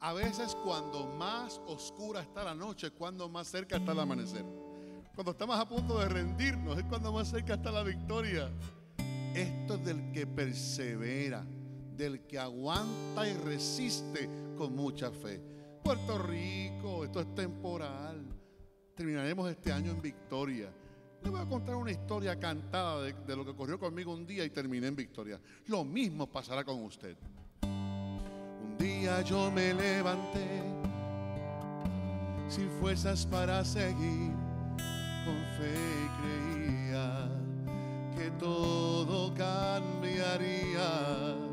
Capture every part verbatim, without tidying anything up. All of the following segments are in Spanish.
A veces cuando más oscura está la noche, cuando más cerca está el amanecer. Cuando estamos a punto de rendirnos, es cuando más cerca está la victoria. Esto es del que persevera, del que aguanta y resiste con mucha fe. Puerto Rico, esto es temporal. Terminaremos este año en victoria. Les voy a contar una historia cantada de, de lo que ocurrió conmigo un día y terminé en victoria. Lo mismo pasará con usted. Un día yo me levanté sin fuerzas para seguir. Con fe creía que todo cambiaría.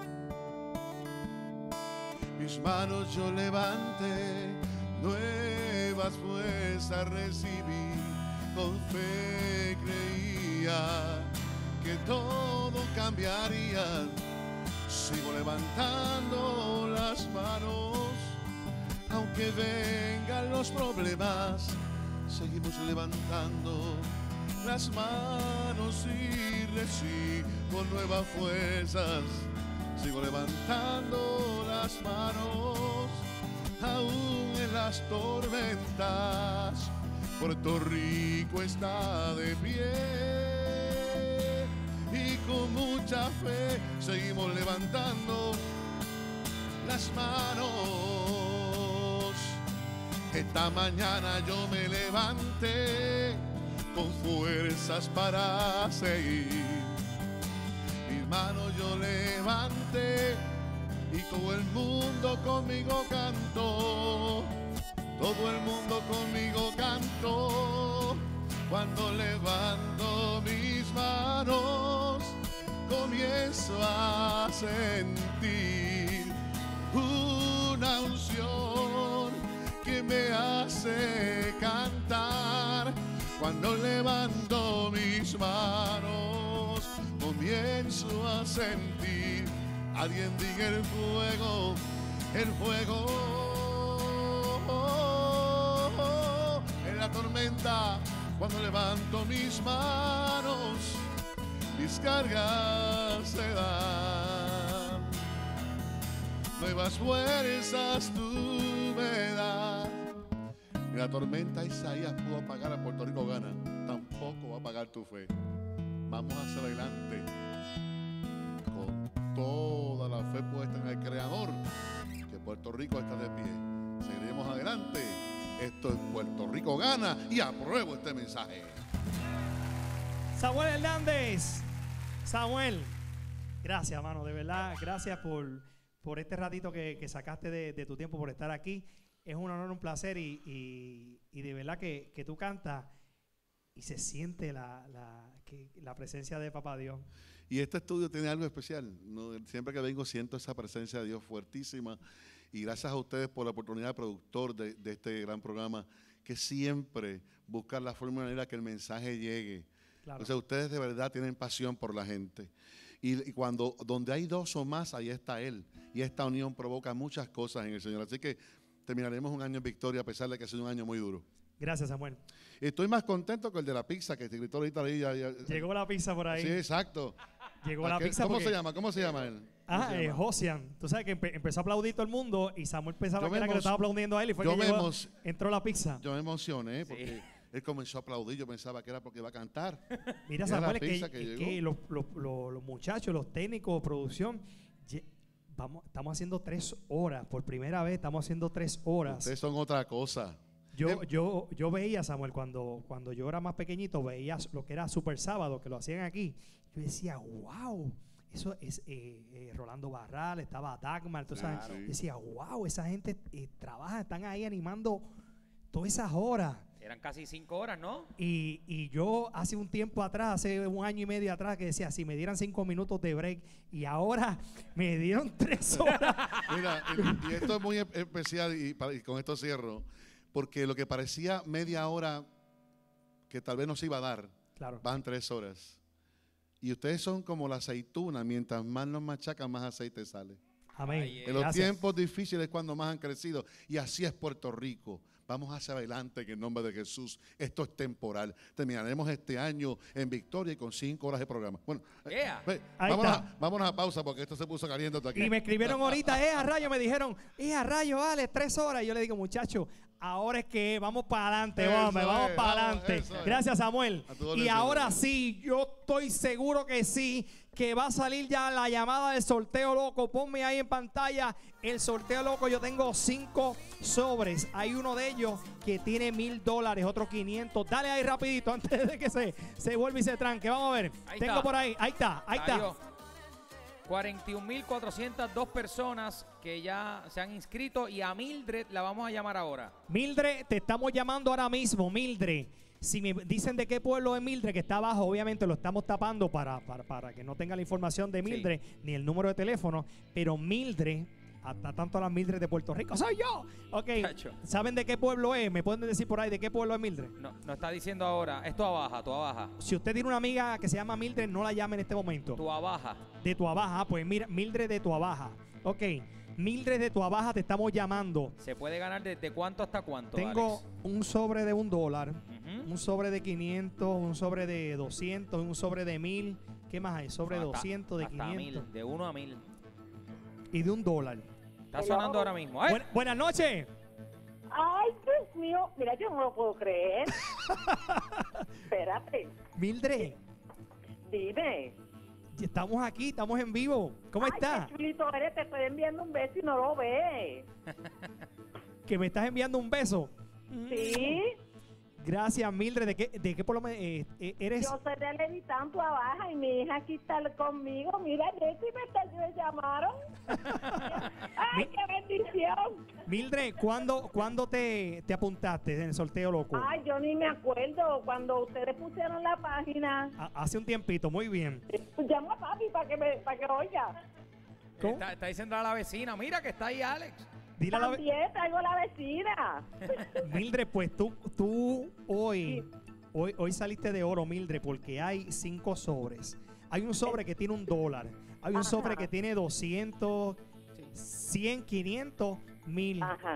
Mis manos yo levanté, nuevas fuerzas recibí. Con fe creía que todo cambiaría. Sigo levantando las manos, aunque vengan los problemas. Seguimos levantando las manos y recibo nuevas fuerzas. Sigo levantando las manos, aún en las tormentas. Puerto Rico está de pie y con mucha fe seguimos levantando las manos. Esta mañana yo me levanté con fuerzas para seguir. Mis manos yo levanté y todo el mundo conmigo cantó. Todo el mundo conmigo cantó. Cuando levanto mis manos, comienzo a sentir una unción que me hace cantar. Cuando levanto mis manos, comienzo a sentir. Alguien diga el fuego, el fuego. En la tormenta, cuando levanto mis manos, mis cargas se dan. Nuevas fuerzas tú me das. En la tormenta Isaías pudo apagar a Puerto Rico Gana. Tampoco va a apagar tu fe. Vamos hacia adelante con toda la fe puesta en el Creador, que Puerto Rico está de pie. Seguiremos adelante. Esto es Puerto Rico Gana y apruebo este mensaje. Samuel Hernández. Samuel, gracias, hermano, de verdad, gracias por, por este ratito que, que sacaste de, de tu tiempo, por estar aquí. Es un honor, un placer y, y, y de verdad que, que tú cantas y se siente la, la, que, la presencia de Papá Dios. Y este estudio tiene algo especial, ¿no? Siempre que vengo siento esa presencia de Dios fuertísima. Y gracias a ustedes por la oportunidad de productor de, de este gran programa, que siempre buscan la forma y manera que el mensaje llegue. Claro. O sea, ustedes de verdad tienen pasión por la gente. Y, y cuando donde hay dos o más, ahí está Él. Y esta unión provoca muchas cosas en el Señor. Así que terminaremos un año en victoria, a pesar de que ha sido un año muy duro. Gracias, Samuel. Estoy más contento que el de la pizza, que te gritó ahorita ahí. Ya, ya. Llegó la pizza por ahí. Sí, exacto. Llegó la pizza. ¿Cómo porque... se llama? ¿Cómo se llama él? Ah, eh, Josian. Tú sabes que empe empezó a aplaudir todo el mundo y Samuel pensaba que era que le estaba aplaudiendo a él y fue que llegó, entró la pizza. Yo me emocioné porque sí. Él comenzó a aplaudir. Yo pensaba que era porque iba a cantar. Mira, Samuel, es que, que, que los, los, los, los muchachos, los técnicos, producción, vamos, estamos haciendo tres horas. Por primera vez estamos haciendo tres horas. Ustedes son otra cosa. Yo, yo, yo veía, Samuel, cuando, cuando yo era más pequeñito, veía lo que era Super Sábado, que lo hacían aquí. Yo decía, wow, eso es eh, eh, Rolando Barral, estaba Dagmar, tú sabes. Claro. Decía, wow, esa gente eh, trabaja, están ahí animando todas esas horas. Eran casi cinco horas, ¿no? Y, y yo hace un tiempo atrás, hace un año y medio atrás, que decía, si me dieran cinco minutos de break, y ahora me dieron tres horas. Mira, y, y esto es muy especial, y, y con esto cierro. Porque lo que parecía media hora que tal vez no se iba a dar, claro, van tres horas. Y ustedes son como la aceituna, mientras más nos machacan, más aceite sale. Amén. En los Gracias. tiempos difíciles es cuando más han crecido. Y así es Puerto Rico. Vamos hacia adelante que en nombre de Jesús. Esto es temporal. Terminaremos este año en victoria y con cinco horas de programa. Bueno, Yeah. eh, Ahí vámonos, está. a, vámonos a pausa porque esto se puso caliente hasta aquí. Y me escribieron ahorita, eh, a rayo, me dijeron, eh, a rayo, Ale, tres horas. Y yo le digo, muchacho, ahora es que vamos para adelante, Eso vamos, vamos es, para vamos, adelante. eso es. Gracias, Samuel. A tu orden, Y Señor. ahora sí, yo estoy seguro que sí, que va a salir ya la llamada del sorteo loco. Ponme ahí en pantalla el sorteo loco. Yo tengo cinco sobres. Hay uno de ellos que tiene mil dólares, otro quinientos. Dale ahí rapidito antes de que se, se vuelva y se tranque. Vamos a ver. Ahí tengo está. por ahí. Ahí está, ahí está. Salió. cuarenta y un mil cuatrocientas dos personas que ya se han inscrito y a Mildred la vamos a llamar ahora. Mildred, te estamos llamando ahora mismo, Mildred. Si me dicen de qué pueblo es Mildred, que está abajo, obviamente lo estamos tapando para, para, para que no tenga la información de Mildred ni el número de teléfono. Pero Mildred, hasta tanto las Mildred de Puerto Rico, soy yo. Ok, Chacho. ¿saben de qué pueblo es? ¿Me pueden decir por ahí de qué pueblo es Mildred? No, nos está diciendo ahora, es tu abaja, tu abaja, Si usted tiene una amiga que se llama Mildred, no la llame en este momento. tu abaja. De tu abaja, pues mira, Mildred de tu abaja. Ok, Mildred de tu abaja te estamos llamando. Se puede ganar desde cuánto hasta cuánto, Tengo Alex? un sobre de un dólar. Ujú. Un sobre de quinientos, un sobre de doscientos, un sobre de mil. ¿Qué más hay? Sobre de Hasta- doscientos, de hasta quinientos mil, de uno a mil. y de un dólar. Está sonando ahora mismo. ¡Ay! Buen- buenas noches. Ay, Dios mío, mira, yo no lo puedo creer. Espérate, Mildred, dime. estamos aquí, estamos en vivo. ¿Cómo Ay, estás? qué chulito eres, te estoy enviando un beso y no lo ves. Que me estás enviando un beso. Sí, Gracias, Mildred. ¿De qué, de qué pueblo me, eh, eh, eres? yo soy de Levitán, tu abaja, y mi hija aquí está conmigo. Mira, Jessy, me, está- me llamaron. Ay, qué bendición. Mildred, ¿cuándo, ¿cuándo te, te apuntaste en el sorteo loco? Ay, yo ni me acuerdo cuando ustedes pusieron la página. Ha- Hace un tiempito, muy bien. Llama a papi para que, me, para que oiga. ¿Cómo? Está, está diciendo a la vecina, mira que está ahí Alex. Dile a la ve- También traigo a la vecina. Mildred, pues tú, tú hoy, hoy, hoy saliste de oro, Mildred, porque hay cinco sobres. Hay un sobre que tiene un dólar. Hay un Ajá. sobre que tiene doscientos, cien, quinientos, mil. Ajá.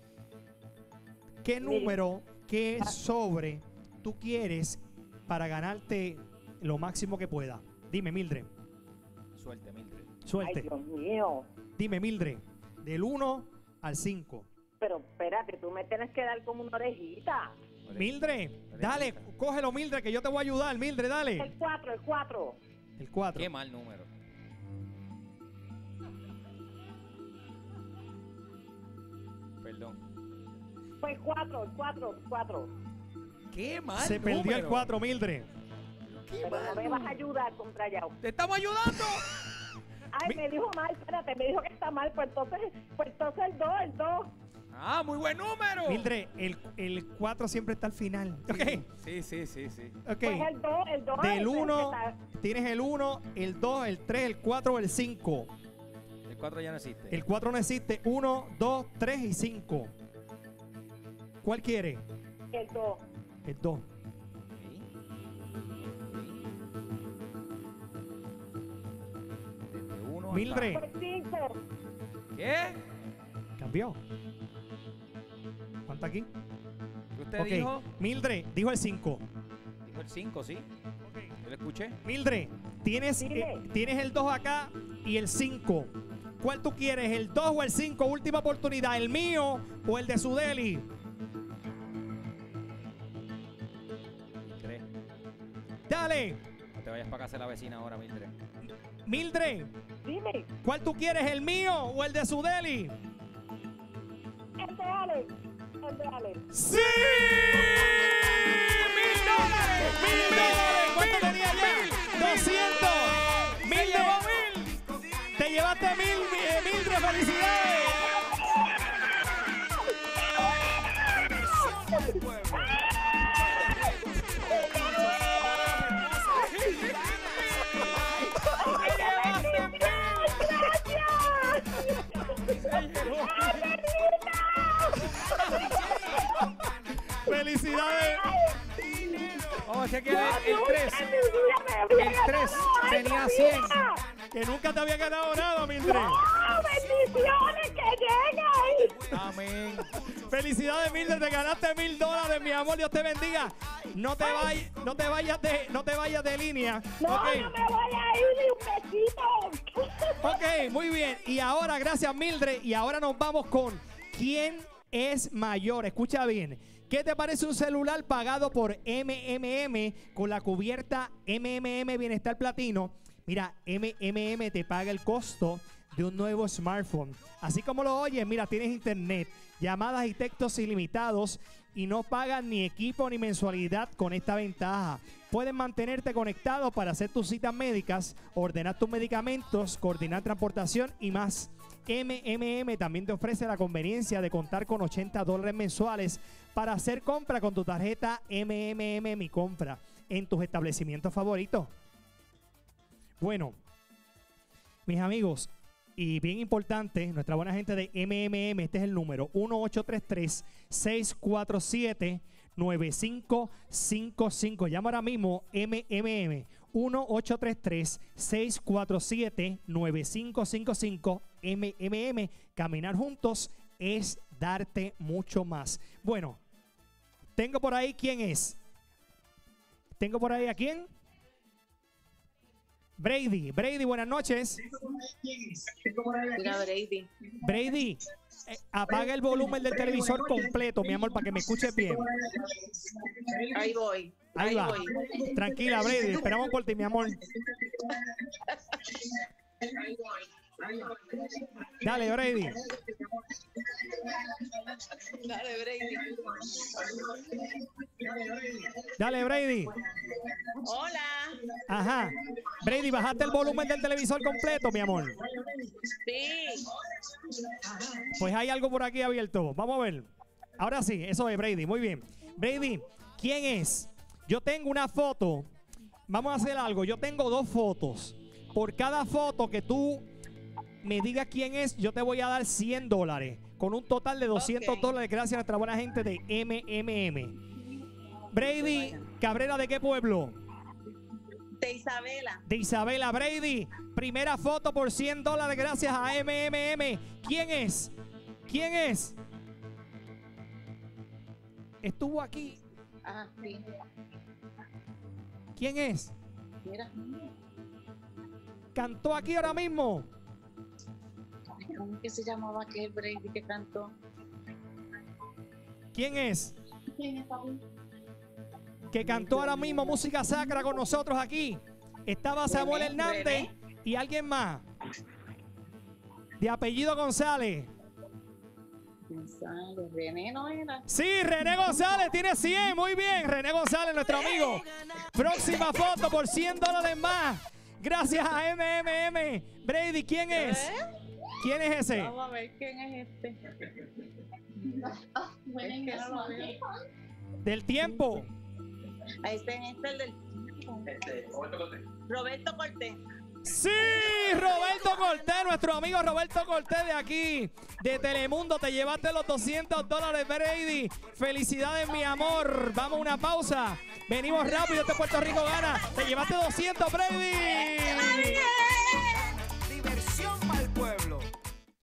¿Qué Mil. número, qué sobre tú quieres para ganarte lo máximo que pueda? Dime, Mildred. Suerte, Mildred. Ay, Suerte. Dios mío. Dime, Mildred. Del uno al cinco. Pero espérate, tú me tienes que dar como una orejita. Mildred, dale, Orejita. cógelo, Mildred, que yo te voy a ayudar. Mildred, dale. El cuatro, el cuatro. El cuatro. Qué mal número. Perdón. Pues cuatro, el cuatro, el cuatro. Qué mal Se número. perdió el cuatro, Mildred. Qué Pero no me mal vas a ayudar contra Yao. ¡Te estamos ayudando! Ay, Mi- me dijo mal, espérate, me dijo que está mal. Pues entonces, pues entonces el dos, el dos. ¡Ah, muy buen número! Mildred, el, el cuatro siempre está al final. Ok, Sí, sí, sí, sí. ok. Pues el dos, el dos. Del el- el uno, que está- tienes el uno, el dos, el tres, el cuatro o el cinco. El cuatro ya no existe. El cuatro no existe. uno, dos, tres y cinco. ¿Cuál quiere? El dos. El dos. Sí. Sí. Desde uno hasta- Mildred, Pues cinco. ¿Qué? cambió. ¿Cuánto aquí? ¿Qué usted Ok, dijo? Mildred, dijo el cinco. Dijo el cinco, ¿sí? Yo lo escuché. Mildred, tienes, Dime. eh, tienes el dos acá y el cinco. ¿Cuál tú quieres? ¿El dos o el cinco? Última oportunidad. ¿El mío o el de Sudeli? Tres. Dale. No te vayas para casa de la vecina ahora, Mildred. Mildred, Dime, ¿cuál tú quieres? ¿El mío o el de Sudeli? el de Alex. El de Alex. ¡Sí! ¡Mil dólares! ¡Mil dólares! ¿Cuánto tenía ya? ¡Doscientos! ¡Mil! ¡Te llevaste mil, eh, Mildred! ¡Felicidades! ¡Felicidades! Vamos a chequear el tres. El tres tenía cien. que nunca te había ganado nada, Mildred. ¡Oh, bendiciones que lleguen! Amén. Felicidades, Mildred, te ganaste mil dólares, mi amor, Dios te bendiga. No te vayas, no te vayas de, no te vayas de línea. No, Okay. no me voy a ir ni un besito. Ok, muy bien. Y ahora, gracias, Mildred. Y ahora nos vamos con ¿quién es mayor? Escucha bien. ¿Qué te parece un celular pagado por M M M con la cubierta M M M Bienestar Platino? Mira, M M M te paga el costo de un nuevo smartphone. Así como lo oyes, mira, tienes internet, llamadas y textos ilimitados y no pagas ni equipo ni mensualidad con esta ventaja. Puedes mantenerte conectado para hacer tus citas médicas, ordenar tus medicamentos, coordinar transportación y más. M M M también te ofrece la conveniencia de contar con ochenta dólares mensuales para hacer compra con tu tarjeta M M M Mi Compra en tus establecimientos favoritos. Bueno, mis amigos, y bien importante, nuestra buena gente de M M M, este es el número uno ocho tres tres, seis cuatro siete, nueve cinco cinco cinco. Llama ahora mismo M M M uno ocho tres tres, seis cuatro siete, nueve cinco cinco cinco. M M M, caminar juntos es darte mucho más. Bueno, tengo por ahí quién es. Tengo por ahí a quién. Brady, Brady, buenas noches. Mira, Brady. Brady, eh, apaga el volumen del televisor completo, mi amor, para que me escuches bien. Ahí voy. Ahí, Ahí va. voy. Tranquila, Brady, esperamos por ti, mi amor. Dale, Brady. Dale, Brady. Dale, Brady. Hola. Ajá. Brady, bajaste el volumen del televisor completo, mi amor. Sí. Pues hay algo por aquí abierto. Vamos a ver. Ahora sí, eso es Brady. Muy bien. Brady, ¿quién es? Yo tengo una foto. Vamos a hacer algo. Yo tengo dos fotos. Por cada foto que tú me digas quién es, yo te voy a dar cien dólares. Con un total de doscientos Ok. dólares gracias a nuestra buena gente de M M M. Brady Cabrera, ¿de qué pueblo? De Isabela. De Isabela. Brady, primera foto por cien dólares gracias a M M M. ¿Quién es? ¿Quién es? Estuvo aquí. Ah, sí. ¿Quién es? Mira. ¿Cantó aquí ahora mismo? ¿Cómo que se llamaba aquel Brady que cantó? ¿Quién es? ¿Quién es, papi? Que cantó ahora mismo música sacra con nosotros aquí. Estaba Samuel René, Hernández René. y alguien más. De apellido González. González. René no era. Sí, René González tiene cien. Muy bien, René González, nuestro amigo. Próxima foto por cien dólares más. Gracias a M M M. Brady, ¿quién es? ¿Eh? ¿Quién es ese? Vamos a ver quién es este. Es que no lo veo. Del tiempo. Ahí está en este el del. Roberto Cortés. Sí, Roberto Cortés, nuestro amigo Roberto Cortés de aquí, de Telemundo. Te llevaste los doscientos dólares, Brady. Felicidades, mi amor. Vamos a una pausa. Venimos rápido, este Puerto Rico gana. Te llevaste doscientos, Brady.